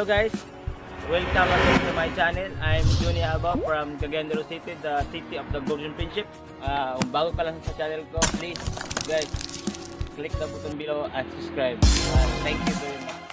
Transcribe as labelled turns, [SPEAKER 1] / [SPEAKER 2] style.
[SPEAKER 1] guys, welcome again to my channel. I'm Johnny Aba from Cagayan de Oro City, the city of the Golden Friendship. Kung bago ka lang sa channel ko, please guys, click the button below and subscribe. Thank you very much.